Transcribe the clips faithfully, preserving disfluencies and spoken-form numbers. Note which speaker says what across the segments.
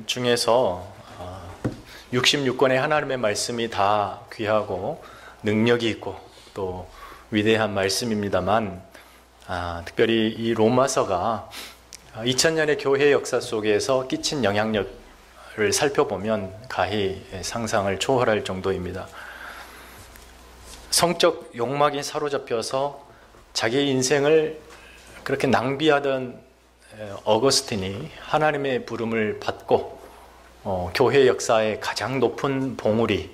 Speaker 1: 중에서 육십육 권의 하나님의 말씀이 다 귀하고 능력이 있고 또 위대한 말씀입니다만, 아, 특별히 이 로마서가 이천 년의 교회 역사 속에서 끼친 영향력을 살펴보면 가히 상상을 초월할 정도입니다. 성적 욕망에 사로잡혀서 자기의 인생을 그렇게 낭비하던 어거스틴이 하나님의 부름을 받고 어, 교회 역사의 가장 높은 봉우리를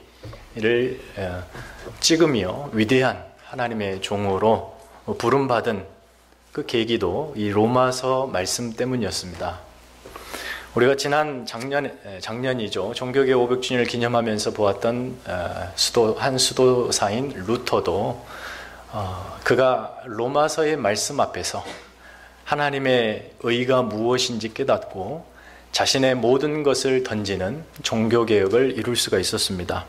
Speaker 1: 어, 찍으며 위대한 하나님의 종으로 부름받은 그 계기도 이 로마서 말씀 때문이었습니다. 우리가 지난 작년, 작년이죠. 종교계 오백 주년을 기념하면서 보았던 어, 수도, 한 수도사인 루터도 어, 그가 로마서의 말씀 앞에서 하나님의 의가 무엇인지 깨닫고 자신의 모든 것을 던지는 종교개혁을 이룰 수가 있었습니다.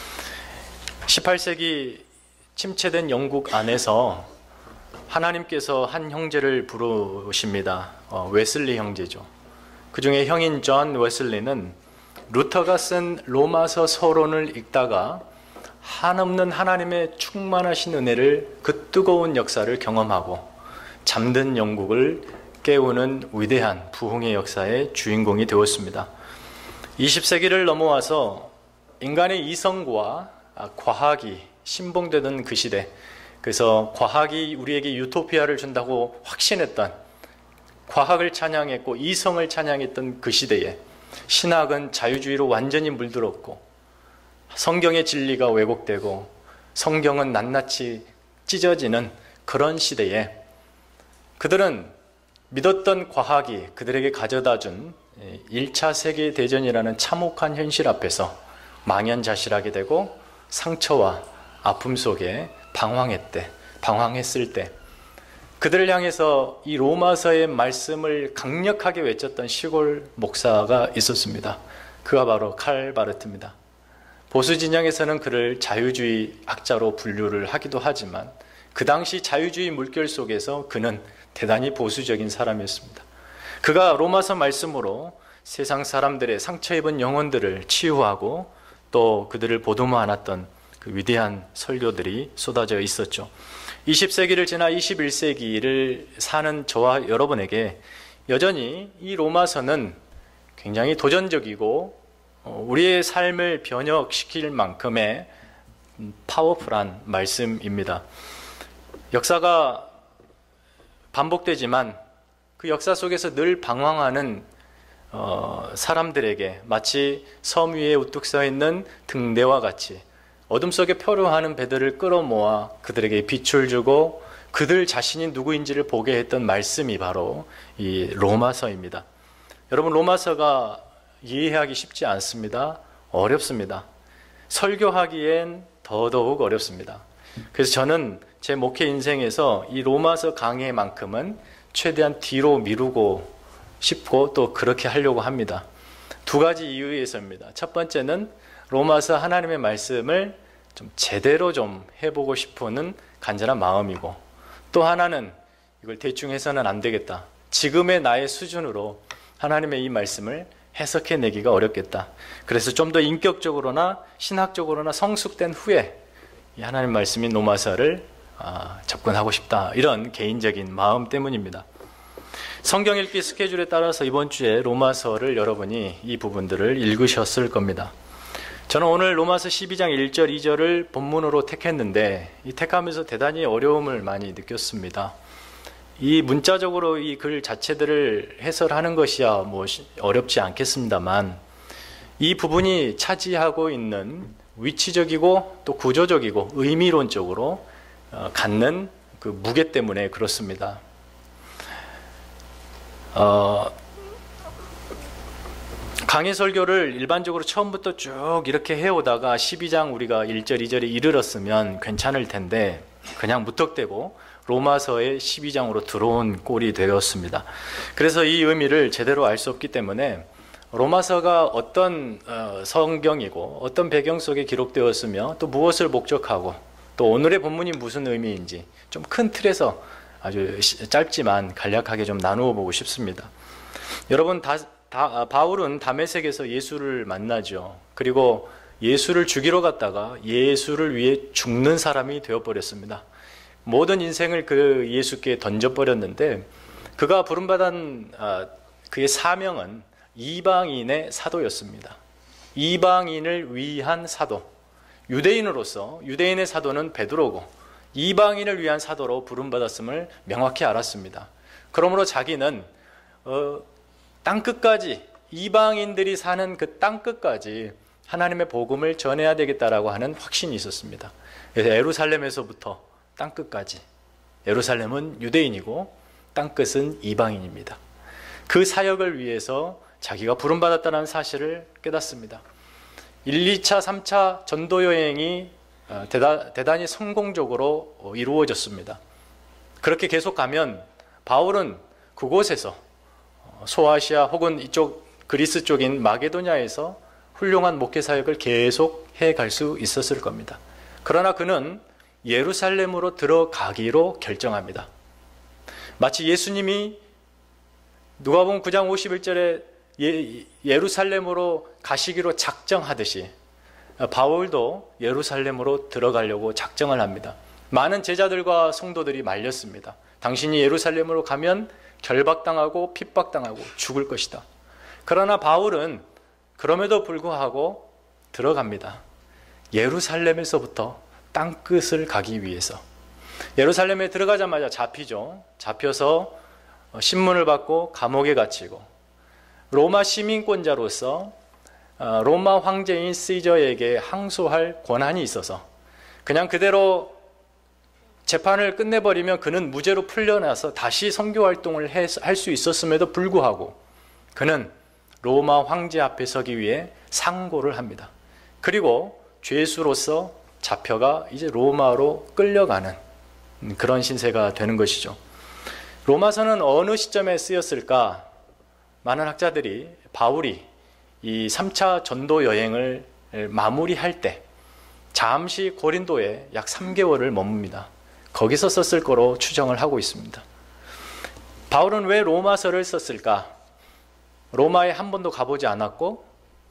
Speaker 1: 십팔 세기 침체된 영국 안에서 하나님께서 한 형제를 부르십니다. 어, 웨슬리 형제죠. 그 중에 형인 존 웨슬리는 루터가 쓴 로마서 서론을 읽다가 한없는 하나님의 충만하신 은혜를, 그 뜨거운 역사를 경험하고 잠든 영국을 깨우는 위대한 부흥의 역사의 주인공이 되었습니다. 이십 세기를 넘어와서 인간의 이성과 과학이 신봉되던 그 시대, 그래서 과학이 우리에게 유토피아를 준다고 확신했던, 과학을 찬양했고 이성을 찬양했던 그 시대에 신학은 자유주의로 완전히 물들었고 성경의 진리가 왜곡되고 성경은 낱낱이 찢어지는 그런 시대에 그들은 믿었던 과학이 그들에게 가져다준 일 차 세계대전이라는 참혹한 현실 앞에서 망연자실하게 되고 상처와 아픔 속에 방황했대, 방황했을 때 그들을 향해서 이 로마서의 말씀을 강력하게 외쳤던 시골 목사가 있었습니다. 그가 바로 칼 바르트입니다. 보수 진영에서는 그를 자유주의 학자로 분류를 하기도 하지만 그 당시 자유주의 물결 속에서 그는 대단히 보수적인 사람이었습니다. 그가 로마서 말씀으로 세상 사람들의 상처 입은 영혼들을 치유하고 또 그들을 보듬어 안았던 그 위대한 설교들이 쏟아져 있었죠. 이십 세기를 지나 이십일 세기를 사는 저와 여러분에게 여전히 이 로마서는 굉장히 도전적이고 우리의 삶을 변혁시킬 만큼의 파워풀한 말씀입니다. 역사가 반복되지만 그 역사 속에서 늘 방황하는 어, 사람들에게 마치 섬 위에 우뚝 서 있는 등대와 같이 어둠 속에 표류하는 배들을 끌어모아 그들에게 빛을 주고 그들 자신이 누구인지를 보게 했던 말씀이 바로 이 로마서입니다. 여러분, 로마서가 이해하기 쉽지 않습니다. 어렵습니다. 설교하기엔 더더욱 어렵습니다. 그래서 저는 제 목회 인생에서 이 로마서 강해만큼은 최대한 뒤로 미루고 싶고 또 그렇게 하려고 합니다. 두 가지 이유에서입니다. 첫 번째는 로마서 하나님의 말씀을 좀 제대로 좀 해보고 싶은 간절한 마음이고, 또 하나는 이걸 대충 해서는 안 되겠다. 지금의 나의 수준으로 하나님의 이 말씀을 해석해내기가 어렵겠다. 그래서 좀 더 인격적으로나 신학적으로나 성숙된 후에 이 하나님 말씀인 로마서를 아, 접근하고 싶다. 이런 개인적인 마음 때문입니다. 성경 읽기 스케줄에 따라서 이번 주에 로마서를 여러분이 이 부분들을 읽으셨을 겁니다. 저는 오늘 로마서 십이 장 일 절 이 절을 본문으로 택했는데 이 택하면서 대단히 어려움을 많이 느꼈습니다. 이 문자적으로 이 글 자체들을 해설하는 것이야 뭐 어렵지 않겠습니다만 이 부분이 차지하고 있는 위치적이고 또 구조적이고 의미론적으로 갖는 그 무게 때문에 그렇습니다. 어, 강의 설교를 일반적으로 처음부터 쭉 이렇게 해오다가 십이 장 우리가 일 절 이 절에 이르렀으면 괜찮을 텐데 그냥 무턱대고 로마서의 십이 장으로 들어온 꼴이 되었습니다. 그래서 이 의미를 제대로 알 수 없기 때문에 로마서가 어떤 성경이고 어떤 배경 속에 기록되었으며 또 무엇을 목적하고 또 오늘의 본문이 무슨 의미인지 좀 큰 틀에서 아주 짧지만 간략하게 좀 나누어 보고 싶습니다. 여러분 다 다, 바울은 다메섹에서 예수를 만나죠. 그리고 예수를 죽이러 갔다가 예수를 위해 죽는 사람이 되어버렸습니다. 모든 인생을 그 예수께 던져버렸는데 그가 부름받은 그의 사명은 이방인의 사도였습니다. 이방인을 위한 사도. 유대인으로서 유대인의 사도는 베드로고 이방인을 위한 사도로 부름받았음을 명확히 알았습니다. 그러므로 자기는 어, 땅끝까지, 이방인들이 사는 그 땅끝까지 하나님의 복음을 전해야 되겠다라고 하는 확신이 있었습니다. 그래서 예루살렘에서부터 땅끝까지, 예루살렘은 유대인이고 땅끝은 이방인입니다. 그 사역을 위해서 자기가 부름받았다는 사실을 깨닫습니다. 일, 이 차, 삼 차 전도 여행이 대단히 성공적으로 이루어졌습니다. 그렇게 계속 가면 바울은 그곳에서 소아시아 혹은 이쪽 그리스 쪽인 마게도냐에서 훌륭한 목회 사역을 계속 해갈 수 있었을 겁니다. 그러나 그는 예루살렘으로 들어가기로 결정합니다. 마치 예수님이 누가복음 구 장 오십일 절에 예, 예루살렘으로 가시기로 작정하듯이 바울도 예루살렘으로 들어가려고 작정을 합니다. 많은 제자들과 성도들이 말렸습니다. 당신이 예루살렘으로 가면 결박당하고 핍박당하고 죽을 것이다. 그러나 바울은 그럼에도 불구하고 들어갑니다. 예루살렘에서부터 땅끝을 가기 위해서. 예루살렘에 들어가자마자 잡히죠. 잡혀서 신문을 받고 감옥에 갇히고 로마 시민권자로서 로마 황제인 시저에게 항소할 권한이 있어서 그냥 그대로 재판을 끝내버리면 그는 무죄로 풀려나서 다시 선교 활동을 할 수 있었음에도 불구하고 그는 로마 황제 앞에 서기 위해 상고를 합니다. 그리고 죄수로서 잡혀가 이제 로마로 끌려가는 그런 신세가 되는 것이죠. 로마서는 어느 시점에 쓰였을까? 많은 학자들이 바울이 이 삼 차 전도 여행을 마무리할 때 잠시 고린도에 약 삼 개월을 머뭅니다. 거기서 썼을 거로 추정을 하고 있습니다. 바울은 왜 로마서를 썼을까? 로마에 한 번도 가보지 않았고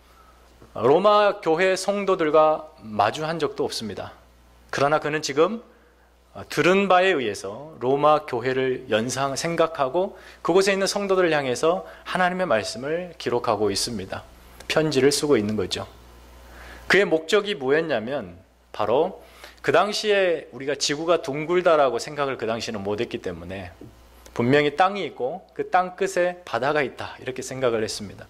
Speaker 1: 로마 교회 성도들과 마주한 적도 없습니다. 그러나 그는 지금 들은 바에 의해서 로마 교회를 연상 생각하고 그곳에 있는 성도들을 향해서 하나님의 말씀을 기록하고 있습니다. 편지를 쓰고 있는 거죠. 그의 목적이 뭐였냐면 바로 그 당시에 우리가 지구가 둥글다라고 생각을 그 당시에는 못했기 때문에 분명히 땅이 있고 그 땅 끝에 바다가 있다 이렇게 생각을 했습니다.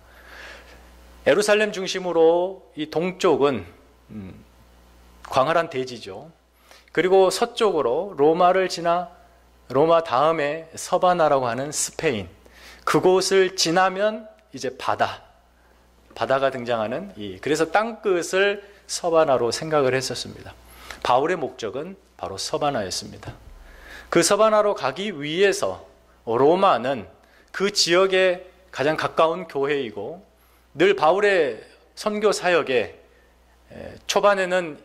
Speaker 1: 예루살렘 중심으로 이 동쪽은 음, 광활한 대지죠. 그리고 서쪽으로 로마를 지나 로마 다음에 서바나라고 하는 스페인, 그곳을 지나면 이제 바다, 바다가 등장하는 이 그래서 땅끝을 서바나로 생각을 했었습니다. 바울의 목적은 바로 서바나였습니다. 그 서바나로 가기 위해서 로마는 그 지역에 가장 가까운 교회이고 늘 바울의 선교 사역에 초반에는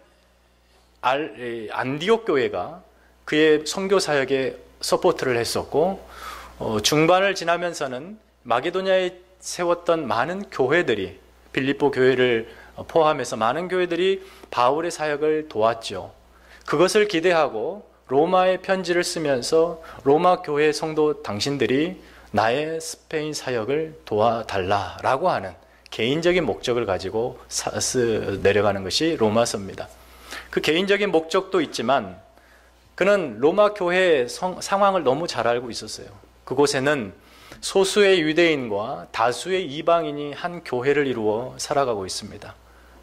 Speaker 1: 안디옥 교회가 그의 선교 사역에 서포트를 했었고 중반을 지나면서는 마게도냐에 세웠던 많은 교회들이 빌립보 교회를 포함해서 많은 교회들이 바울의 사역을 도왔죠. 그것을 기대하고 로마에 편지를 쓰면서 로마 교회 성도 당신들이 나의 스페인 사역을 도와달라라고 하는 개인적인 목적을 가지고 사, 쓰, 내려가는 것이 로마서입니다. 그 개인적인 목적도 있지만 그는 로마 교회의 성, 상황을 너무 잘 알고 있었어요. 그곳에는 소수의 유대인과 다수의 이방인이 한 교회를 이루어 살아가고 있습니다.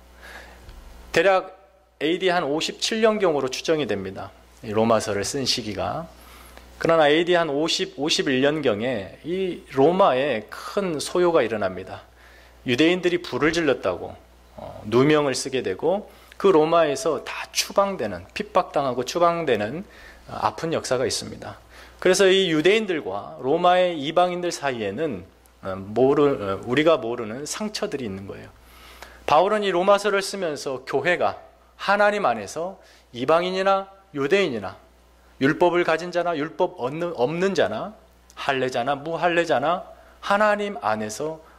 Speaker 1: 대략 에이디 한 오십칠 년경으로 추정이 됩니다. 로마서를 쓴 시기가. 그러나 에이디 한 오십, 오십일 년경에 이 로마에 큰 소요가 일어납니다. 유대인들이 불을 질렀다고 어, 누명을 쓰게 되고 그 로마에서 다 추방되는, 핍박당하고 추방되는 아픈 역사가 있습니다. 그래서 이 유대인들과 로마의 이방인들 사이에는 모르, 우리가 모르는 상처들이 있는 거예요. 바울은 이 로마서를 쓰면서 교회가 하나님 안에서 이방인이나 유대인이나 율법을 가진 자나 율법 없는, 없는 자나 할례자나 무할례자나 하나님 안에서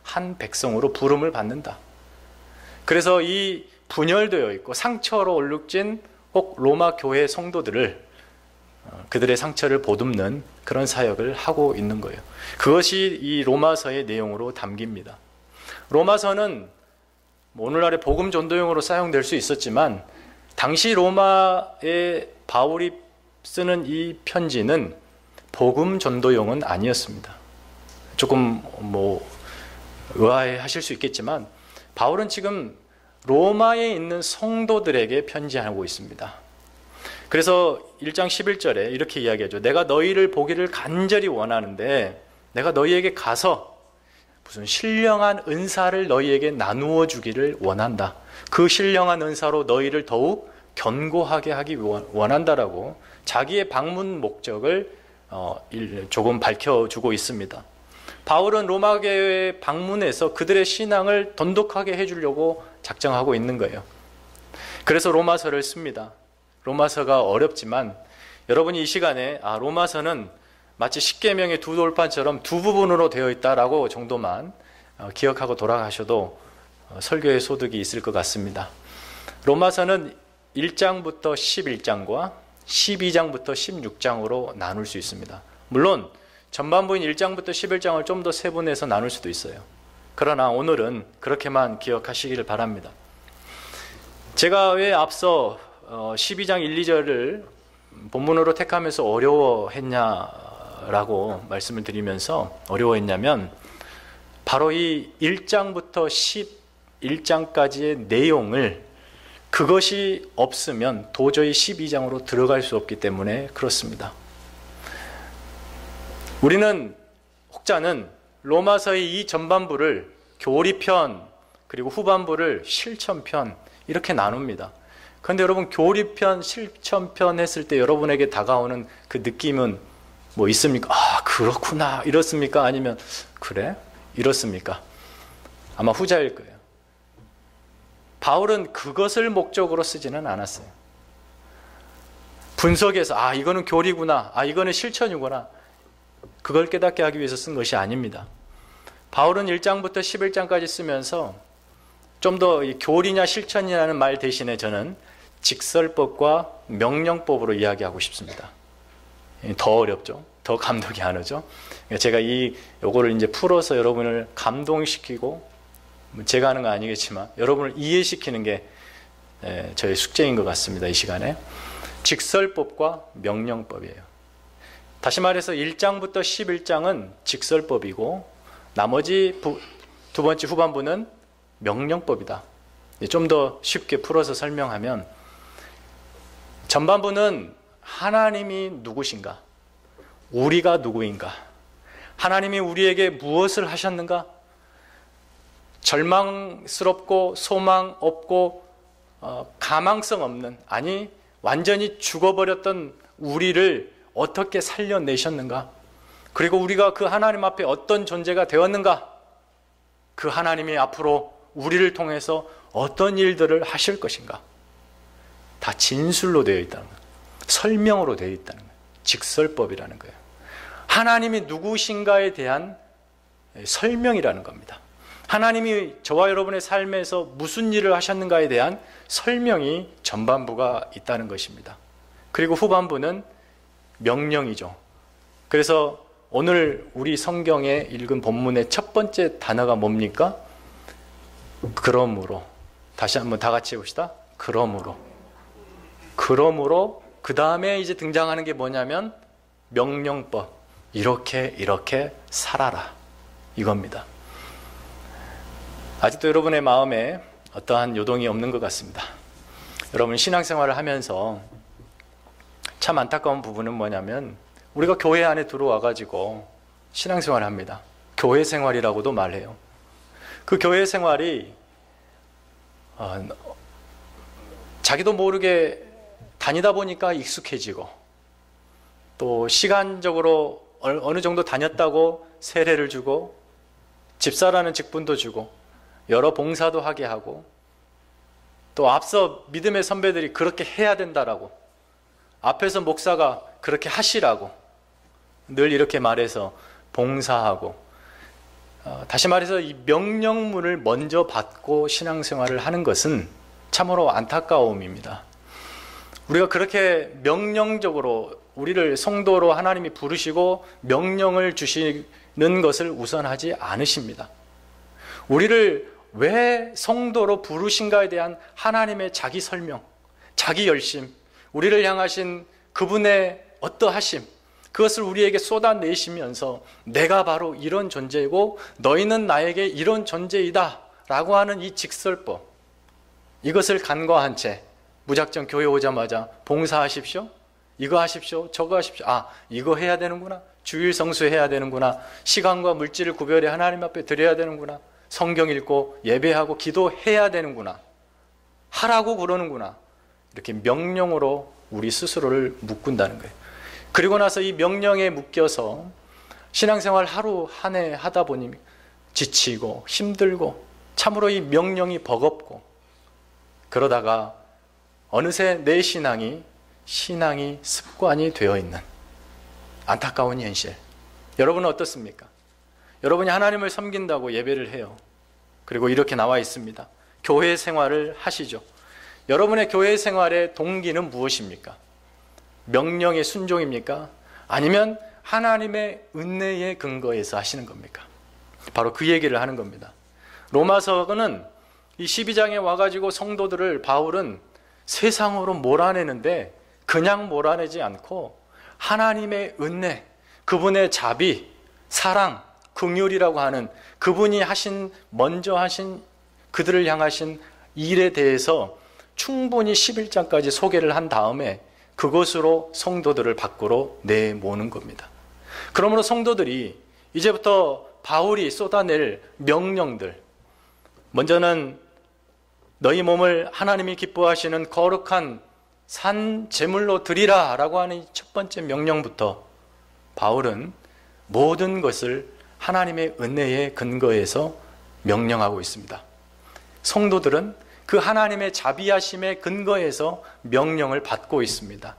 Speaker 1: 한 백성으로 부름을 받는다. 그래서 이 분열되어 있고 상처로 얼룩진 꼭 로마 교회 성도들을 그들의 상처를 보듬는 그런 사역을 하고 있는 거예요. 그것이 이 로마서의 내용으로 담깁니다. 로마서는 오늘날의 복음 전도용으로 사용될 수 있었지만 당시 로마의 바울이 쓰는 이 편지는 복음 전도용은 아니었습니다. 조금 뭐 의아해하실 수 있겠지만 바울은 지금 로마에 있는 성도들에게 편지하고 있습니다. 그래서 일 장 십일 절에 이렇게 이야기하죠. 내가 너희를 보기를 간절히 원하는데 내가 너희에게 가서 무슨 신령한 은사를 너희에게 나누어 주기를 원한다. 그 신령한 은사로 너희를 더욱 견고하게 하기 원한다라고 자기의 방문 목적을 조금 밝혀주고 있습니다. 바울은 로마 교회에 방문해서 그들의 신앙을 돈독하게 해주려고 작정하고 있는 거예요. 그래서 로마서를 씁니다. 로마서가 어렵지만 여러분이 이 시간에 아 로마서는 마치 십계명의 두 돌판처럼 두 부분으로 되어 있다라고 정도만 기억하고 돌아가셔도 설교의 소득이 있을 것 같습니다. 로마서는 일 장부터 십일 장과 십이 장부터 십육 장으로 나눌 수 있습니다. 물론 전반부인 일 장부터 십일 장을 좀 더 세분해서 나눌 수도 있어요. 그러나 오늘은 그렇게만 기억하시기를 바랍니다. 제가 왜 앞서 십이 장 일, 이 절을 본문으로 택하면서 어려워했냐라고 말씀을 드리면서 어려워했냐면 바로 이 일 장부터 십일 장까지의 내용을 그것이 없으면 도저히 십이 장으로 들어갈 수 없기 때문에 그렇습니다. 우리는 혹자는 로마서의 이 전반부를 교리편 그리고 후반부를 실천편 이렇게 나눕니다. 그런데 여러분 교리편, 실천편 했을 때 여러분에게 다가오는 그 느낌은 뭐 있습니까? 아 그렇구나 이렇습니까? 아니면 그래? 이렇습니까? 아마 후자일 거예요. 바울은 그것을 목적으로 쓰지는 않았어요. 분석해서 아 이거는 교리구나, 아 이거는 실천이구나 그걸 깨닫게 하기 위해서 쓴 것이 아닙니다. 바울은 일 장부터 십일 장까지 쓰면서 좀 더 교리냐 실천이라는 말 대신에 저는 직설법과 명령법으로 이야기하고 싶습니다. 더 어렵죠. 더 감동이 안 오죠. 제가 이 요거를 이제 풀어서 여러분을 감동시키고 제가 하는 거 아니겠지만 여러분을 이해시키는 게 저의 숙제인 것 같습니다. 이 시간에 직설법과 명령법이에요. 다시 말해서 일 장부터 십일 장은 직설법이고 나머지 부, 두 번째 후반부는 명령법이다. 좀 더 쉽게 풀어서 설명하면 전반부는 하나님이 누구신가? 우리가 누구인가? 하나님이 우리에게 무엇을 하셨는가? 절망스럽고 소망 없고 어, 가망성 없는 아니 완전히 죽어버렸던 우리를 어떻게 살려내셨는가? 그리고 우리가 그 하나님 앞에 어떤 존재가 되었는가? 그 하나님이 앞으로 우리를 통해서 어떤 일들을 하실 것인가? 다 진술로 되어 있다는 거예요. 설명으로 되어 있다는 거예요. 직설법이라는 거예요. 하나님이 누구신가에 대한 설명이라는 겁니다. 하나님이 저와 여러분의 삶에서 무슨 일을 하셨는가에 대한 설명이 전반부가 있다는 것입니다. 그리고 후반부는 명령이죠. 그래서 오늘 우리 성경에 읽은 본문의 첫 번째 단어가 뭡니까? 그러므로. 다시 한번 다 같이 해봅시다. 그러므로. 그러므로 그 다음에 이제 등장하는 게 뭐냐면 명령법. 이렇게 이렇게 살아라. 이겁니다. 아직도 여러분의 마음에 어떠한 요동이 없는 것 같습니다. 여러분 신앙생활을 하면서 참 안타까운 부분은 뭐냐면 우리가 교회 안에 들어와가지고 신앙생활을 합니다. 교회 생활이라고도 말해요. 그 교회 생활이 어, 자기도 모르게 다니다 보니까 익숙해지고 또 시간적으로 어느 정도 다녔다고 세례를 주고 집사라는 직분도 주고 여러 봉사도 하게 하고 또 앞서 믿음의 선배들이 그렇게 해야 된다라고 앞에서 목사가 그렇게 하시라고 늘 이렇게 말해서 봉사하고 어, 다시 말해서 이 명령문을 먼저 받고 신앙생활을 하는 것은 참으로 안타까움입니다. 우리가 그렇게 명령적으로 우리를 성도로 하나님이 부르시고 명령을 주시는 것을 우선하지 않으십니다. 우리를 왜 성도로 부르신가에 대한 하나님의 자기 설명, 자기 열심, 우리를 향하신 그분의 어떠하심, 그것을 우리에게 쏟아내시면서 내가 바로 이런 존재이고 너희는 나에게 이런 존재이다 라고 하는 이 직설법, 이것을 간과한 채 무작정 교회 오자마자 봉사하십시오, 이거 하십시오, 저거 하십시오, 아 이거 해야 되는구나, 주일 성수해야 되는구나, 시간과 물질을 구별해 하나님 앞에 드려야 되는구나, 성경 읽고 예배하고 기도해야 되는구나, 하라고 그러는구나, 이렇게 명령으로 우리 스스로를 묶는다는 거예요. 그리고 나서 이 명령에 묶여서 신앙생활 하루 한 해 하다 보니 지치고 힘들고 참으로 이 명령이 버겁고, 그러다가 어느새 내 신앙이 신앙이 습관이 되어 있는 안타까운 현실. 여러분은 어떻습니까? 여러분이 하나님을 섬긴다고 예배를 해요. 그리고 이렇게 나와 있습니다. 교회 생활을 하시죠. 여러분의 교회 생활의 동기는 무엇입니까? 명령의 순종입니까? 아니면 하나님의 은혜의 근거에서 하시는 겁니까? 바로 그 얘기를 하는 겁니다. 로마서는 이 십이 장에 와가지고 성도들을 바울은 세상으로 몰아내는데 그냥 몰아내지 않고 하나님의 은혜, 그분의 자비, 사랑, 긍휼이라고 하는 그분이 하신 먼저 하신 그들을 향하신 일에 대해서 충분히 십일 장까지 소개를 한 다음에 그것으로 성도들을 밖으로 내모는 겁니다. 그러므로 성도들이 이제부터 바울이 쏟아낼 명령들, 먼저는 너희 몸을 하나님이 기뻐하시는 거룩한 산 제물로 드리라 라고 하는 첫 번째 명령부터 바울은 모든 것을 하나님의 은혜의 근거에서 명령하고 있습니다. 성도들은 그 하나님의 자비하심의 근거에서 명령을 받고 있습니다.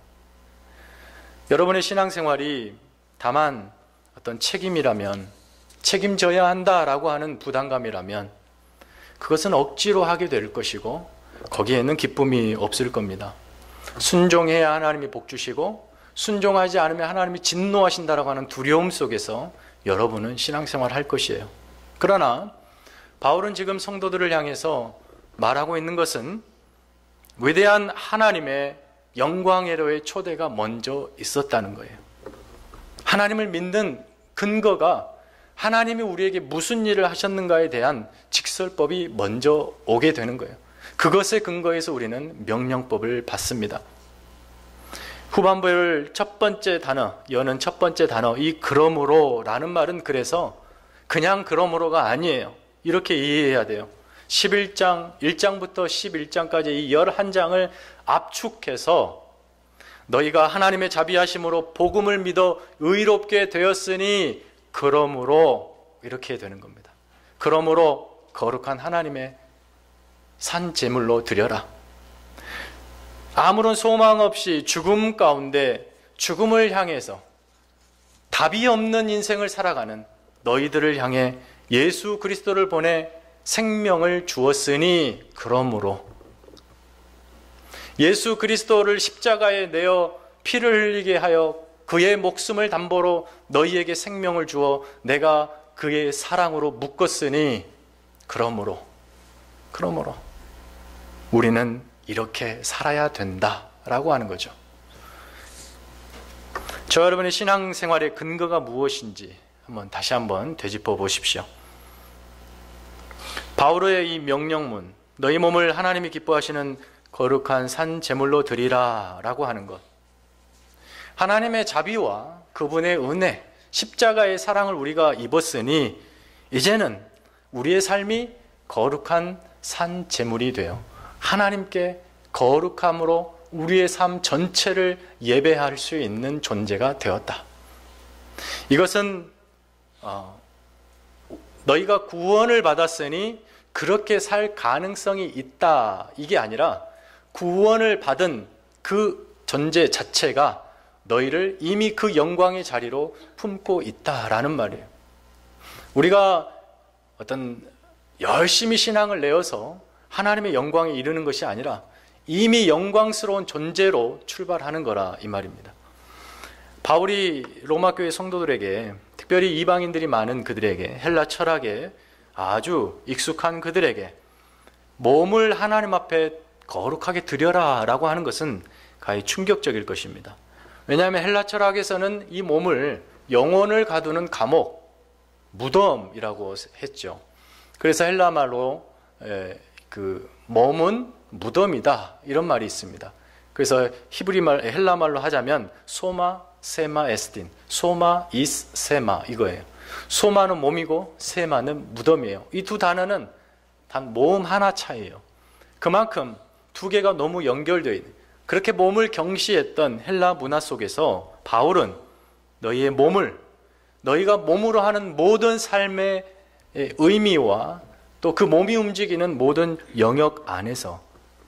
Speaker 1: 여러분의 신앙생활이 다만 어떤 책임이라면, 책임져야 한다라고 하는 부담감이라면 그것은 억지로 하게 될 것이고 거기에는 기쁨이 없을 겁니다. 순종해야 하나님이 복 주시고 순종하지 않으면 하나님이 진노하신다라고 하는 두려움 속에서 여러분은 신앙생활을 할 것이에요. 그러나 바울은 지금 성도들을 향해서 말하고 있는 것은 위대한 하나님의 영광회로의 초대가 먼저 있었다는 거예요. 하나님을 믿는 근거가 하나님이 우리에게 무슨 일을 하셨는가에 대한 직설법이 먼저 오게 되는 거예요. 그것의 근거에서 우리는 명령법을 받습니다. 후반부를 첫 번째 단어, 여는 첫 번째 단어, 이 그러므로 라는 말은 그래서 그냥 그러므로가 아니에요. 이렇게 이해해야 돼요. 십일 장, 일 장부터 십일 장까지 이 십일 장을 압축해서 너희가 하나님의 자비하심으로 복음을 믿어 의롭게 되었으니 그러므로 이렇게 되는 겁니다. 그러므로 거룩한 하나님의 산 제물로 드려라. 아무런 소망 없이 죽음 가운데 죽음을 향해서 답이 없는 인생을 살아가는 너희들을 향해 예수 그리스도를 보내 생명을 주었으니 그러므로 예수 그리스도를 십자가에 내어 피를 흘리게 하여 그의 목숨을 담보로 너희에게 생명을 주어 내가 그의 사랑으로 묶었으니 그러므로 그러므로 우리는 이렇게 살아야 된다라고 하는 거죠. 저 여러분의 신앙생활의 근거가 무엇인지 한번 다시 한번 되짚어 보십시오. 바울의 이 명령문, 너희 몸을 하나님이 기뻐하시는 거룩한 산 제물로 드리라 라고 하는 것, 하나님의 자비와 그분의 은혜, 십자가의 사랑을 우리가 입었으니 이제는 우리의 삶이 거룩한 산 제물이 되어 하나님께 거룩함으로 우리의 삶 전체를 예배할 수 있는 존재가 되었다. 이것은 어, 너희가 구원을 받았으니 그렇게 살 가능성이 있다, 이게 아니라 구원을 받은 그 존재 자체가 너희를 이미 그 영광의 자리로 품고 있다라는 말이에요. 우리가 어떤 열심히 신앙을 내어서 하나님의 영광에 이르는 것이 아니라 이미 영광스러운 존재로 출발하는 거라 이 말입니다. 바울이 로마 교회 성도들에게, 특별히 이방인들이 많은 그들에게, 헬라 철학에 아주 익숙한 그들에게 몸을 하나님 앞에 거룩하게 드려라 라고 하는 것은 가히 충격적일 것입니다. 왜냐하면 헬라 철학에서는 이 몸을 영혼을 가두는 감옥, 무덤이라고 했죠. 그래서 헬라 말로 그 몸은 무덤이다 이런 말이 있습니다. 그래서 히브리 말, 헬라 말로 하자면 소마 세마 에스틴, 소마 이스 세마 이거예요. 소마는 몸이고 세마는 무덤이에요. 이 두 단어는 단 모음 하나 차이예요. 그만큼 두 개가 너무 연결되어 있는, 그렇게 몸을 경시했던 헬라 문화 속에서 바울은 너희의 몸을, 너희가 몸으로 하는 모든 삶의 의미와 또 그 몸이 움직이는 모든 영역 안에서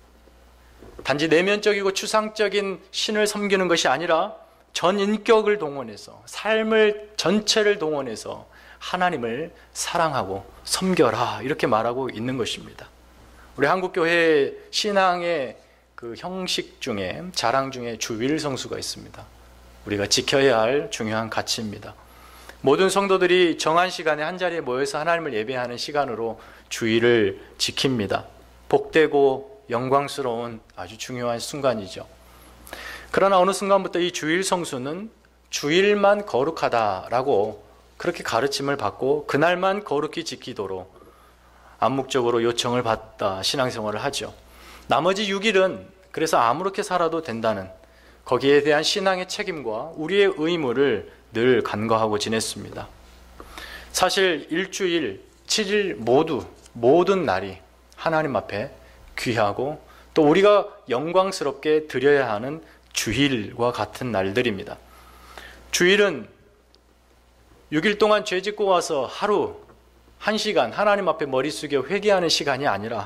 Speaker 1: 단지 내면적이고 추상적인 신을 섬기는 것이 아니라 전 인격을 동원해서, 삶을 전체를 동원해서 하나님을 사랑하고 섬겨라 이렇게 말하고 있는 것입니다. 우리 한국교회 신앙의 그 형식 중에, 자랑 중에 주일 성수가 있습니다. 우리가 지켜야 할 중요한 가치입니다. 모든 성도들이 정한 시간에 한자리에 모여서 하나님을 예배하는 시간으로 주일을 지킵니다. 복되고 영광스러운 아주 중요한 순간이죠. 그러나 어느 순간부터 이 주일 성수는 주일만 거룩하다라고 그렇게 가르침을 받고 그날만 거룩히 지키도록 암묵적으로 요청을 받다 신앙생활을 하죠. 나머지 육 일은 그래서 아무렇게 살아도 된다는, 거기에 대한 신앙의 책임과 우리의 의무를 늘 간과하고 지냈습니다. 사실 일주일, 칠 일 모두, 모든 날이 하나님 앞에 귀하고 또 우리가 영광스럽게 드려야 하는 주일과 같은 날들입니다. 주일은 육 일 동안 죄 짓고 와서 하루 한 시간 하나님 앞에 머리 숙여 회개하는 시간이 아니라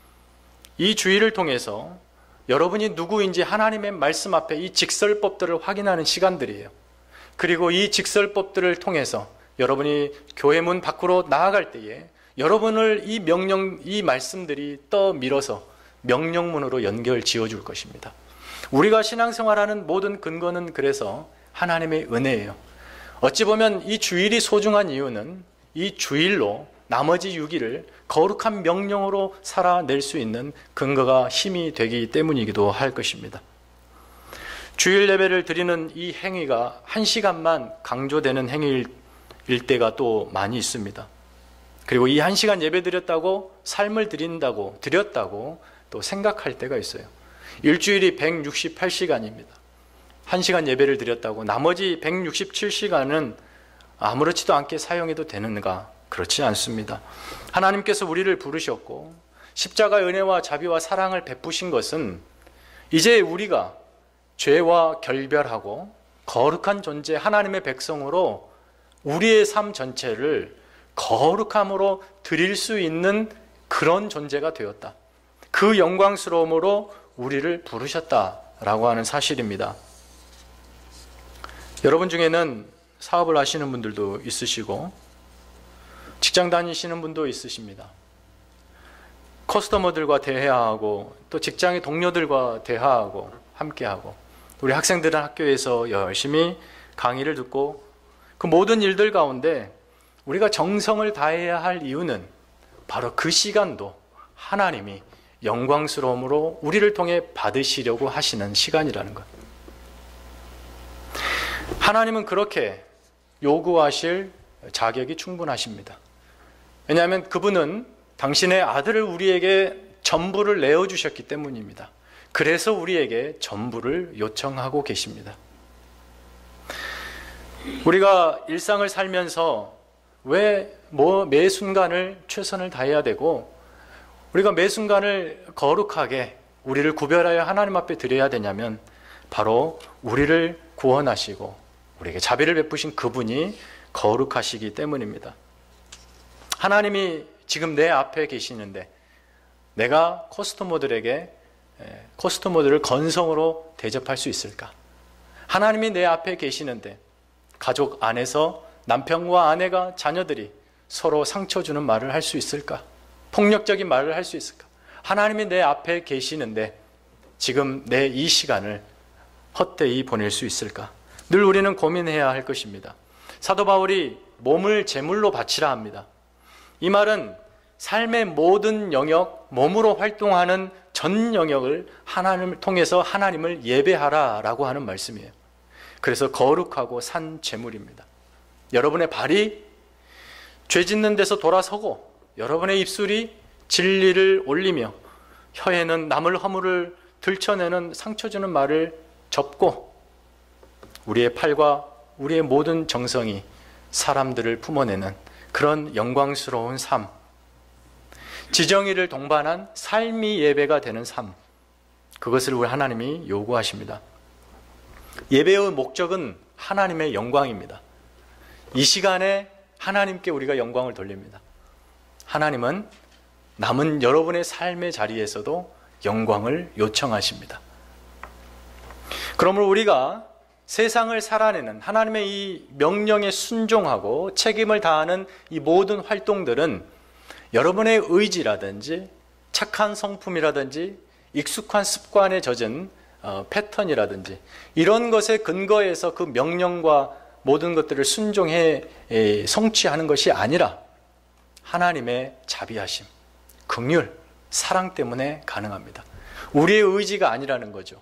Speaker 1: 이 주일을 통해서 여러분이 누구인지 하나님의 말씀 앞에 이 직설법들을 확인하는 시간들이에요. 그리고 이 직설법들을 통해서 여러분이 교회 문 밖으로 나아갈 때에 여러분을 이 명령, 이 말씀들이 떠밀어서 명령문으로 연결 지어줄 것입니다. 우리가 신앙생활하는 모든 근거는 그래서 하나님의 은혜예요. 어찌 보면 이 주일이 소중한 이유는 이 주일로 나머지 육 일을 거룩한 명령으로 살아낼 수 있는 근거가 힘이 되기 때문이기도 할 것입니다. 주일 예배를 드리는 이 행위가 한 시간만 강조되는 행위일 때가 또 많이 있습니다. 그리고 이 한 시간 예배 드렸다고 삶을 드린다고 드렸다고 또 생각할 때가 있어요. 일주일이 백육십팔 시간입니다. 한 시간 예배를 드렸다고 나머지 백육십칠 시간은 아무렇지도 않게 사용해도 되는가? 그렇지 않습니다. 하나님께서 우리를 부르셨고 십자가의 은혜와 자비와 사랑을 베푸신 것은 이제 우리가 죄와 결별하고 거룩한 존재 하나님의 백성으로 우리의 삶 전체를 거룩함으로 드릴 수 있는 그런 존재가 되었다. 그 영광스러움으로 우리를 부르셨다라고 하는 사실입니다. 여러분 중에는 사업을 하시는 분들도 있으시고 직장 다니시는 분도 있으십니다. 커스터머들과 대화하고 또 직장의 동료들과 대화하고 함께하고 우리 학생들은 학교에서 열심히 강의를 듣고 그 모든 일들 가운데 우리가 정성을 다해야 할 이유는 바로 그 시간도 하나님이 영광스러움으로 우리를 통해 받으시려고 하시는 시간이라는 것. 하나님은 그렇게 요구하실 자격이 충분하십니다. 왜냐하면 그분은 당신의 아들을 우리에게 전부를 내어주셨기 때문입니다. 그래서 우리에게 전부를 요청하고 계십니다. 우리가 일상을 살면서 왜 뭐 매 순간을 최선을 다해야 되고 우리가 매 순간을 거룩하게 우리를 구별하여 하나님 앞에 드려야 되냐면 바로 우리를 구원하시고 우리에게 자비를 베푸신 그분이 거룩하시기 때문입니다. 하나님이 지금 내 앞에 계시는데 내가 커스터머들에게 커스터머들을 건성으로 대접할 수 있을까? 하나님이 내 앞에 계시는데 가족 안에서 남편과 아내가 자녀들이 서로 상처 주는 말을 할 수 있을까? 폭력적인 말을 할 수 있을까? 하나님이 내 앞에 계시는데 지금 내 이 시간을 헛되이 보낼 수 있을까? 늘 우리는 고민해야 할 것입니다. 사도 바울이 몸을 제물로 바치라 합니다. 이 말은 삶의 모든 영역, 몸으로 활동하는 전 영역을 하나님을 통해서 하나님을 예배하라라고 하는 말씀이에요. 그래서 거룩하고 산 제물입니다. 여러분의 발이 죄 짓는 데서 돌아서고 여러분의 입술이 진리를 올리며 혀에는 남을 허물을 들춰내는 상처 주는 말을 접고 우리의 팔과 우리의 모든 정성이 사람들을 품어내는 그런 영광스러운 삶, 지정의를 동반한 삶이 예배가 되는 삶, 그것을 우리 하나님이 요구하십니다. 예배의 목적은 하나님의 영광입니다. 이 시간에 하나님께 우리가 영광을 돌립니다. 하나님은 남은 여러분의 삶의 자리에서도 영광을 요청하십니다. 그러므로 우리가 세상을 살아내는 하나님의 이 명령에 순종하고 책임을 다하는 이 모든 활동들은 여러분의 의지라든지 착한 성품이라든지 익숙한 습관에 젖은 어, 패턴이라든지 이런 것에 근거해서 그 명령과 모든 것들을 순종해 에, 성취하는 것이 아니라 하나님의 자비하심, 긍휼, 사랑 때문에 가능합니다. 우리의 의지가 아니라는 거죠.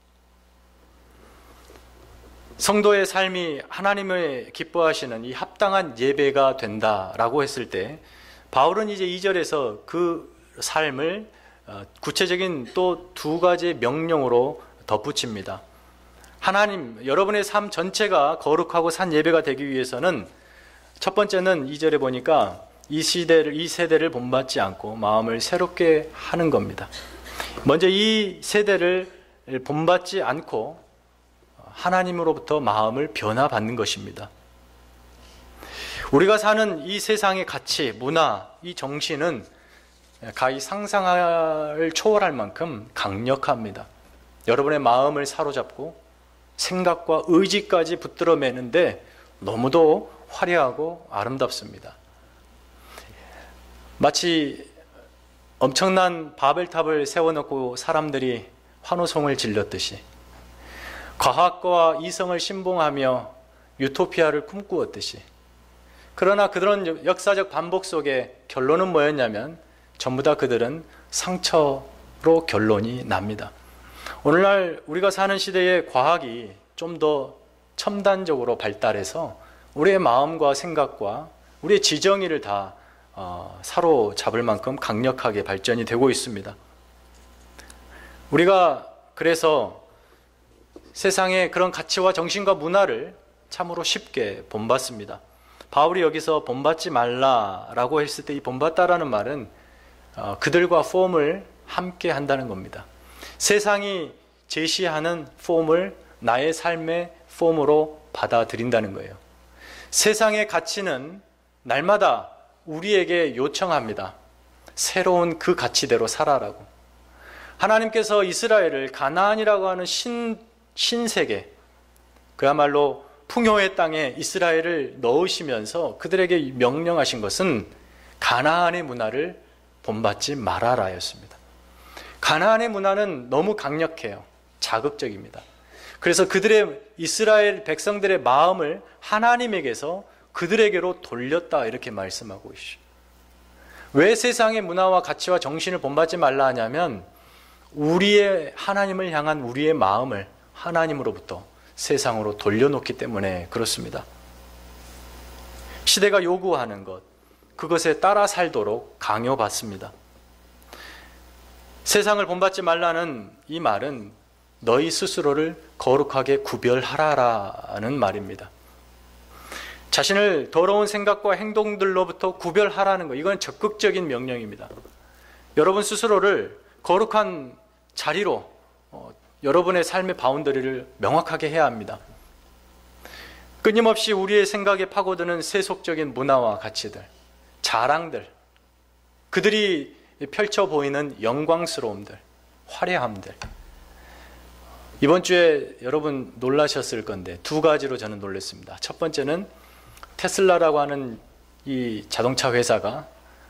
Speaker 1: 성도의 삶이 하나님을 기뻐하시는 이 합당한 예배가 된다라고 했을 때 바울은 이제 이 절에서 그 삶을 구체적인 또 두 가지 명령으로 덧붙입니다. 하나님, 여러분의 삶 전체가 거룩하고 산 예배가 되기 위해서는 첫 번째는 이 절에 보니까 이 시대를, 이 세대를 본받지 않고 마음을 새롭게 하는 겁니다. 먼저 이 세대를 본받지 않고 하나님으로부터 마음을 변화받는 것입니다. 우리가 사는 이 세상의 가치, 문화, 이 정신은 가히 상상을 초월할 만큼 강력합니다. 여러분의 마음을 사로잡고 생각과 의지까지 붙들어 매는데 너무도 화려하고 아름답습니다. 마치 엄청난 바벨탑을 세워놓고 사람들이 환호성을 질렀듯이 과학과 이성을 신봉하며 유토피아를 꿈꾸었듯이, 그러나 그런 역사적 반복 속에 결론은 뭐였냐면 전부 다 그들은 상처로 결론이 납니다. 오늘날 우리가 사는 시대의 과학이 좀 더 첨단적으로 발달해서 우리의 마음과 생각과 우리의 지정의를 다 어, 사로잡을 만큼 강력하게 발전이 되고 있습니다. 우리가 그래서 세상의 그런 가치와 정신과 문화를 참으로 쉽게 본받습니다. 바울이 여기서 본받지 말라라고 했을 때 이 본받다라는 말은 어, 그들과 폼을 함께 한다는 겁니다. 세상이 제시하는 폼을 나의 삶의 폼으로 받아들인다는 거예요. 세상의 가치는 날마다 우리에게 요청합니다. 새로운 그 가치대로 살아라고. 하나님께서 이스라엘을 가나안이라고 하는 신, 신세계, 그야말로 풍요의 땅에 이스라엘을 넣으시면서 그들에게 명령하신 것은 가나안의 문화를 본받지 말아라였습니다. 가나안의 문화는 너무 강력해요. 자극적입니다. 그래서 그들의 이스라엘 백성들의 마음을 하나님에게서 그들에게로 돌렸다 이렇게 말씀하고 있어요. 왜 세상의 문화와 가치와 정신을 본받지 말라 하냐면 우리의 하나님을 향한 우리의 마음을 하나님으로부터 세상으로 돌려놓기 때문에 그렇습니다. 시대가 요구하는 것, 그것에 따라 살도록 강요받습니다. 세상을 본받지 말라는 이 말은 너희 스스로를 거룩하게 구별하라라는 말입니다. 자신을 더러운 생각과 행동들로부터 구별하라는 것, 이건 적극적인 명령입니다. 여러분 스스로를 거룩한 자리로 어, 여러분의 삶의 바운더리를 명확하게 해야 합니다. 끊임없이 우리의 생각에 파고드는 세속적인 문화와 가치들, 자랑들, 그들이 펼쳐 보이는 영광스러움들, 화려함들, 이번 주에 여러분 놀라셨을 건데 두 가지로 저는 놀랐습니다. 첫 번째는 테슬라라고 하는 이 자동차 회사가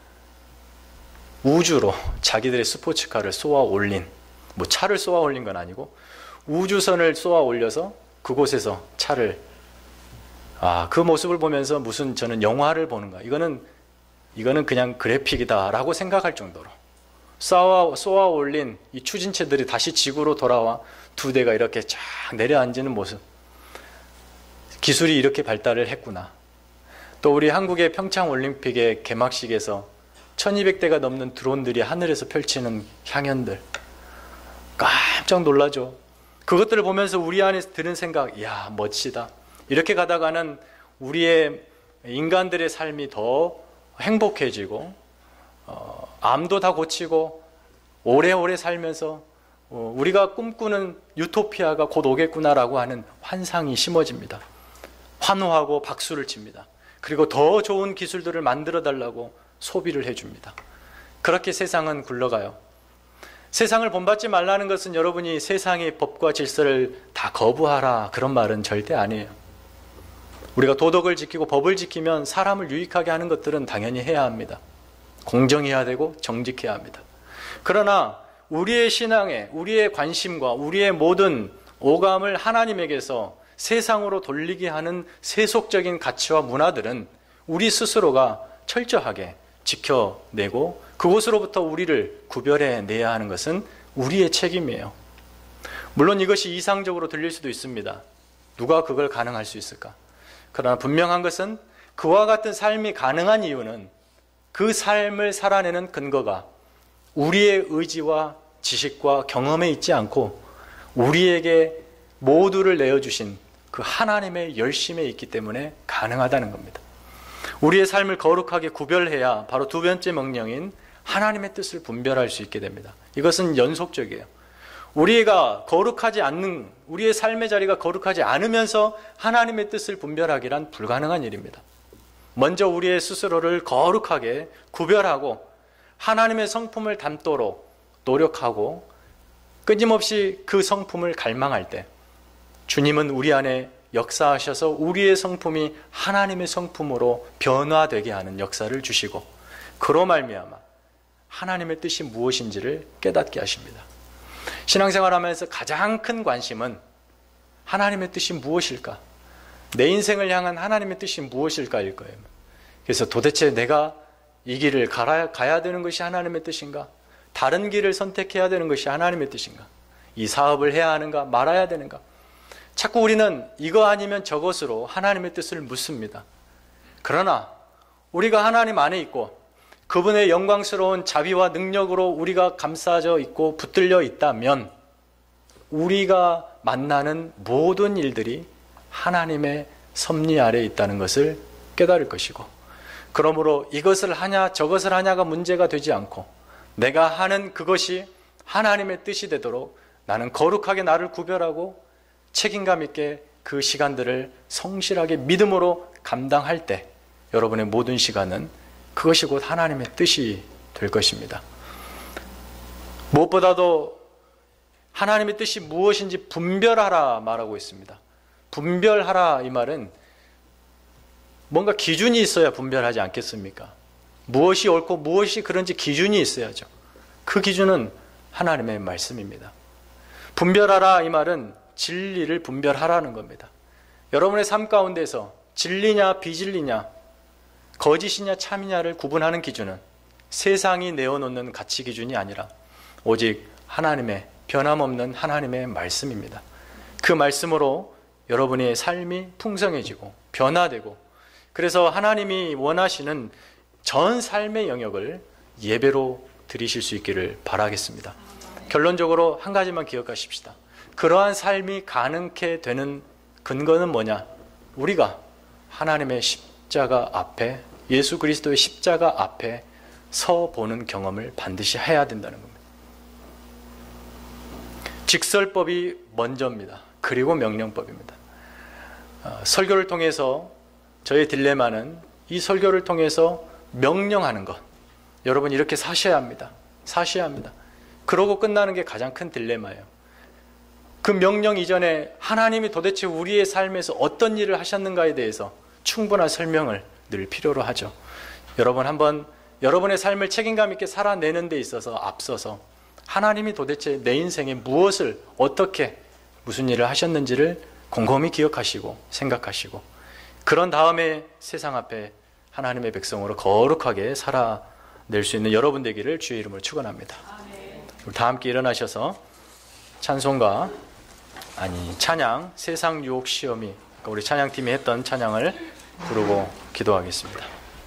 Speaker 1: 우주로 자기들의 스포츠카를 쏘아 올린, 뭐 차를 쏘아 올린 건 아니고 우주선을 쏘아 올려서 그곳에서 차를, 아, 그 모습을 보면서 무슨 저는 영화를 보는가, 이거는 이거는 그냥 그래픽이다라고 생각할 정도로 쏘아, 쏘아 올린 이 추진체들이 다시 지구로 돌아와 두 대가 이렇게 쫙 내려앉는 모습, 기술이 이렇게 발달을 했구나. 또 우리 한국의 평창올림픽의 개막식에서 천이백 대가 넘는 드론들이 하늘에서 펼치는 향연들, 깜짝 놀라죠. 그것들을 보면서 우리 안에 드는 생각, 이야 멋지다. 이렇게 가다가는 우리의 인간들의 삶이 더 행복해지고 어, 암도 다 고치고 오래오래 살면서 어, 우리가 꿈꾸는 유토피아가 곧 오겠구나라고 하는 환상이 심어집니다. 환호하고 박수를 칩니다. 그리고 더 좋은 기술들을 만들어 달라고 소비를 해줍니다. 그렇게 세상은 굴러가요. 세상을 본받지 말라는 것은 여러분이 세상의 법과 질서를 다 거부하라, 그런 말은 절대 아니에요. 우리가 도덕을 지키고 법을 지키면 사람을 유익하게 하는 것들은 당연히 해야 합니다. 공정해야 되고 정직해야 합니다. 그러나 우리의 신앙에, 우리의 관심과 우리의 모든 오감을 하나님에게서 세상으로 돌리게 하는 세속적인 가치와 문화들은 우리 스스로가 철저하게 지켜내고 그곳으로부터 우리를 구별해내야 하는 것은 우리의 책임이에요. 물론 이것이 이상적으로 들릴 수도 있습니다. 누가 그걸 가능할 수 있을까? 그러나 분명한 것은 그와 같은 삶이 가능한 이유는 그 삶을 살아내는 근거가 우리의 의지와 지식과 경험에 있지 않고 우리에게 모두를 내어주신 그 하나님의 열심에 있기 때문에 가능하다는 겁니다. 우리의 삶을 거룩하게 구별해야 바로 두 번째 명령인 하나님의 뜻을 분별할 수 있게 됩니다. 이것은 연속적이에요. 우리가 거룩하지 않는, 우리의 삶의 자리가 거룩하지 않으면서 하나님의 뜻을 분별하기란 불가능한 일입니다. 먼저 우리의 스스로를 거룩하게 구별하고 하나님의 성품을 담도록 노력하고 끊임없이 그 성품을 갈망할 때 주님은 우리 안에 역사하셔서 우리의 성품이 하나님의 성품으로 변화되게 하는 역사를 주시고 그로 말미암아 하나님의 뜻이 무엇인지를 깨닫게 하십니다. 신앙생활하면서 가장 큰 관심은 하나님의 뜻이 무엇일까? 내 인생을 향한 하나님의 뜻이 무엇일까일 거예요. 그래서 도대체 내가 이 길을 가야 되는 것이 하나님의 뜻인가? 다른 길을 선택해야 되는 것이 하나님의 뜻인가? 이 사업을 해야 하는가? 말아야 되는가? 자꾸 우리는 이거 아니면 저것으로 하나님의 뜻을 묻습니다. 그러나 우리가 하나님 안에 있고 그분의 영광스러운 자비와 능력으로 우리가 감싸져 있고 붙들려 있다면 우리가 만나는 모든 일들이 하나님의 섭리 아래에 있다는 것을 깨달을 것이고, 그러므로 이것을 하냐 저것을 하냐가 문제가 되지 않고 내가 하는 그것이 하나님의 뜻이 되도록 나는 거룩하게 나를 구별하고 책임감 있게 그 시간들을 성실하게 믿음으로 감당할 때 여러분의 모든 시간은 그것이 곧 하나님의 뜻이 될 것입니다. 무엇보다도 하나님의 뜻이 무엇인지 분별하라 말하고 있습니다. 분별하라 이 말은 뭔가 기준이 있어야 분별하지 않겠습니까? 무엇이 옳고 무엇이 그런지 기준이 있어야죠. 그 기준은 하나님의 말씀입니다. 분별하라 이 말은 진리를 분별하라는 겁니다. 여러분의 삶 가운데서 진리냐 비진리냐 거짓이냐 참이냐를 구분하는 기준은 세상이 내어놓는 가치 기준이 아니라 오직 하나님의 변함없는 하나님의 말씀입니다. 그 말씀으로 여러분의 삶이 풍성해지고 변화되고, 그래서 하나님이 원하시는 전 삶의 영역을 예배로 드리실 수 있기를 바라겠습니다. 결론적으로 한 가지만 기억하십시다. 그러한 삶이 가능케 되는 근거는 뭐냐? 우리가 하나님의 십자가 앞에, 예수 그리스도의 십자가 앞에 서 보는 경험을 반드시 해야 된다는 겁니다. 직설법이 먼저입니다. 그리고 명령법입니다. 어, 설교를 통해서 저의 딜레마는 이 설교를 통해서 명령하는 것, 여러분 이렇게 사셔야 합니다. 사셔야 합니다. 그러고 끝나는 게 가장 큰 딜레마예요. 그 명령 이전에 하나님이 도대체 우리의 삶에서 어떤 일을 하셨는가에 대해서 충분한 설명을 늘 필요로 하죠. 여러분 한번 여러분의 삶을 책임감 있게 살아내는 데 있어서 앞서서 하나님이 도대체 내 인생에 무엇을 어떻게 무슨 일을 하셨는지를 곰곰이 기억하시고 생각하시고 그런 다음에 세상 앞에 하나님의 백성으로 거룩하게 살아낼 수 있는 여러분 되기를 주의 이름으로 축원합니다. 우리 다 함께 일어나셔서 찬송가 아니 찬양 세상 유혹 시험이 그러니까 우리 찬양팀이 했던 찬양을 부르고 기도하겠습니다.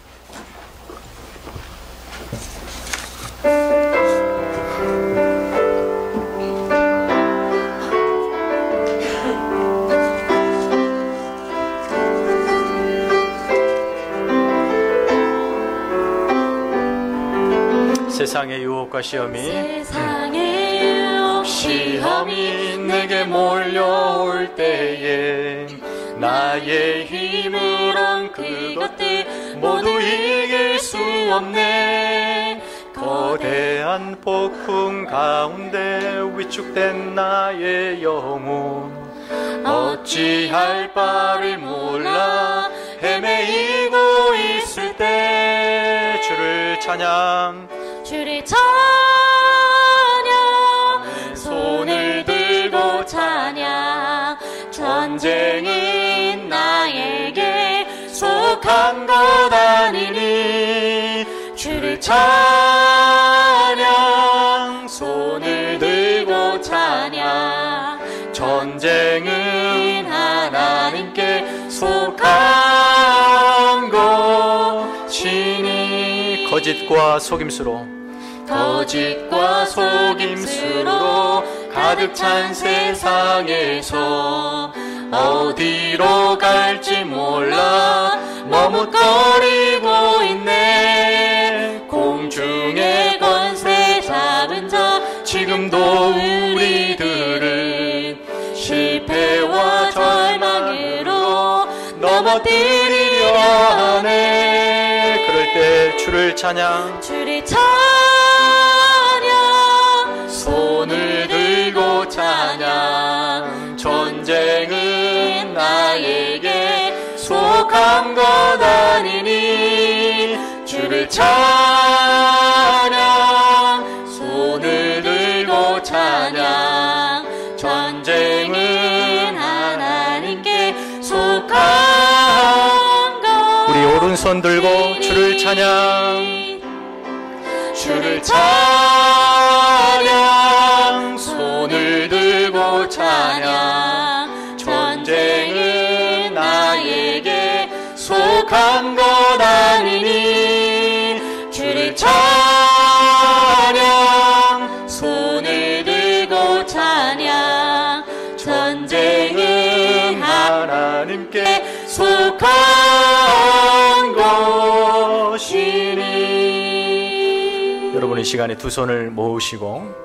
Speaker 1: 세상의 유혹과 시험이
Speaker 2: 세상의 유혹
Speaker 1: 시험이 내게 몰려올 때에 나의 힘으론 그것들 모두 이길 수 없네. 거대한 폭풍 가운데 위축된 나의 영혼 어찌할 바를 몰라 헤매이고 있을 때 주를 찬양
Speaker 2: 주를 찬양 손을 들고 찬양 전쟁은 나에게 속한 것 아니니 주를 찬양 손을 들고 찬양 전쟁은 하나님께 속한 것이니
Speaker 1: 거짓과 속임수로
Speaker 2: 거짓과 속임수로 가득 찬 세상에서 어디로 갈지 몰라 머뭇거리고 있네. 공중의 권세 잡은 자 지금도 우리들은 실패와 절망으로 넘어뜨리려 하네.
Speaker 1: 그럴 때 주를 찬양
Speaker 2: 주를 찬양 손을 들고 찬양 전쟁은 나에게 속한 것 아니니 주를 찬양 손을 들고 찬양 전쟁은 하나님께 속한 것
Speaker 1: 우리 오른손 들고 주를 찬양
Speaker 2: 주를 찬양 손을 들고 찬양 전쟁은 나에게 속한 것 아니니 주를 찬양 손을 들고 찬양 전쟁은 하나님께 속한 것이니.
Speaker 1: 여러분 이 시간에 두 손을 모으시고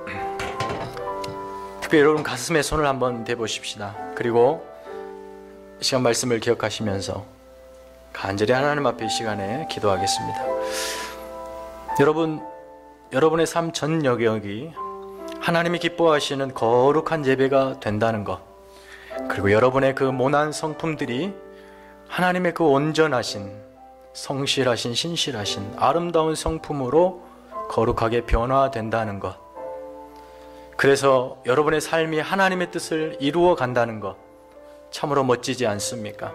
Speaker 1: 특별히 여러분 가슴에 손을 한번 대보십시다. 그리고 이 시간 말씀을 기억하시면서 간절히 하나님 앞에 이 시간에 기도하겠습니다. 여러분, 여러분의 삶 전 영역이 하나님이 기뻐하시는 거룩한 예배가 된다는 것, 그리고 여러분의 그 모난 성품들이 하나님의 그 온전하신 성실하신 신실하신 아름다운 성품으로 거룩하게 변화된다는 것, 그래서 여러분의 삶이 하나님의 뜻을 이루어 간다는 것 참으로 멋지지 않습니까?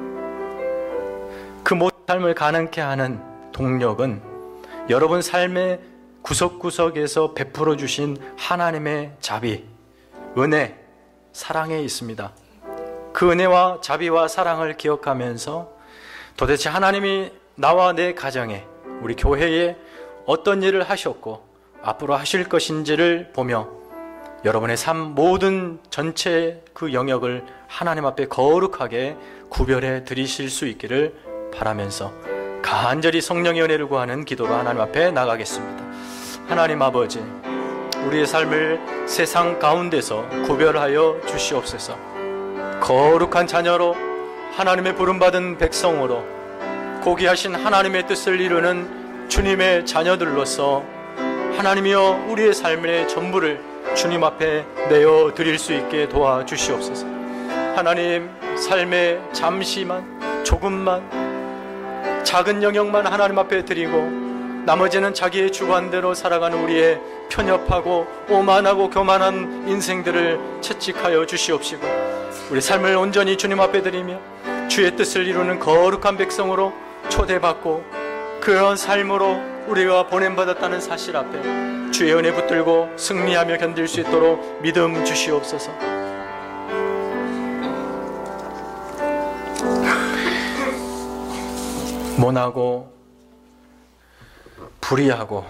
Speaker 1: 그 모든 삶을 가능케 하는 동력은 여러분 삶의 구석구석에서 베풀어 주신 하나님의 자비, 은혜, 사랑에 있습니다. 그 은혜와 자비와 사랑을 기억하면서 도대체 하나님이 나와 내 가정에 우리 교회에 어떤 일을 하셨고 앞으로 하실 것인지를 보며 여러분의 삶 모든 전체 그 영역을 하나님 앞에 거룩하게 구별해 드리실 수 있기를 바라면서 간절히 성령의 은혜를 구하는 기도로 하나님 앞에 나가겠습니다. 하나님 아버지, 우리의 삶을 세상 가운데서 구별하여 주시옵소서. 거룩한 자녀로 하나님의 부름받은 백성으로 고귀하신 하나님의 뜻을 이루는 주님의 자녀들로서 하나님이여 우리의 삶의 전부를 주님 앞에 내어 드릴 수 있게 도와주시옵소서. 하나님, 삶에 잠시만 조금만 작은 영역만 하나님 앞에 드리고 나머지는 자기의 주관대로 살아가는 우리의 편협하고 오만하고 교만한 인생들을 채찍하여 주시옵시고, 우리 삶을 온전히 주님 앞에 드리며 주의 뜻을 이루는 거룩한 백성으로 초대받고 그런 삶으로 우리가 보냄받았다는 사실 앞에 주의 은혜 붙들고 승리하며 견딜 수 있도록 믿음 주시옵소서. 모나고 불의하고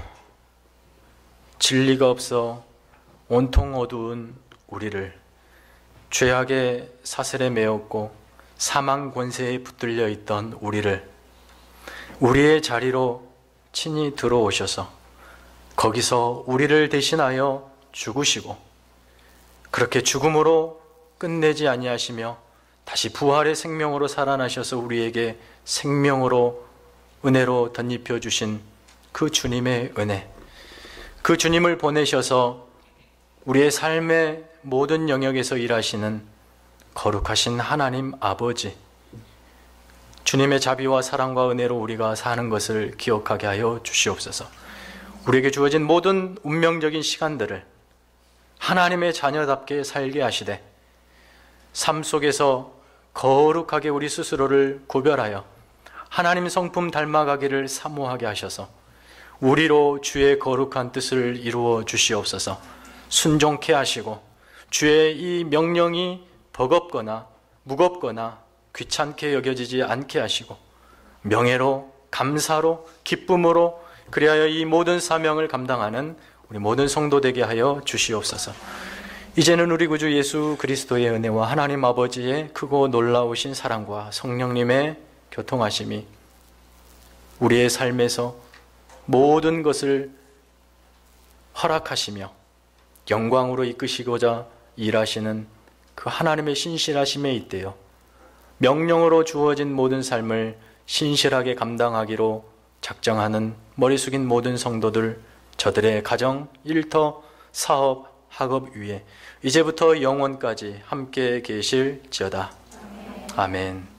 Speaker 1: 진리가 없어 온통 어두운 우리를 죄악의 사슬에 매었고 사망 권세에 붙들려 있던 우리를 우리의 자리로 친히 들어오셔서 거기서 우리를 대신하여 죽으시고 그렇게 죽음으로 끝내지 아니하시며 다시 부활의 생명으로 살아나셔서 우리에게 생명으로 은혜로 덧입혀 주신 그 주님의 은혜, 그 주님을 보내셔서 우리의 삶의 모든 영역에서 일하시는 거룩하신 하나님 아버지, 주님의 자비와 사랑과 은혜로 우리가 사는 것을 기억하게 하여 주시옵소서. 우리에게 주어진 모든 운명적인 시간들을 하나님의 자녀답게 살게 하시되 삶 속에서 거룩하게 우리 스스로를 구별하여 하나님 성품 닮아가기를 사모하게 하셔서 우리로 주의 거룩한 뜻을 이루어 주시옵소서. 순종케 하시고 주의 이 명령이 버겁거나 무겁거나 귀찮게 여겨지지 않게 하시고 명예로 감사로 기쁨으로 그리하여 이 모든 사명을 감당하는 우리 모든 성도 되게 하여 주시옵소서. 이제는 우리 구주 예수 그리스도의 은혜와 하나님 아버지의 크고 놀라우신 사랑과 성령님의 교통하심이 우리의 삶에서 모든 것을 허락하시며 영광으로 이끄시고자 일하시는 그 하나님의 신실하심에 있대요 명령으로 주어진 모든 삶을 신실하게 감당하기로 작정하는 머리 숙인 모든 성도들, 저들의 가정, 일터, 사업, 학업 위에 이제부터 영원까지 함께 계실지어다. 아멘.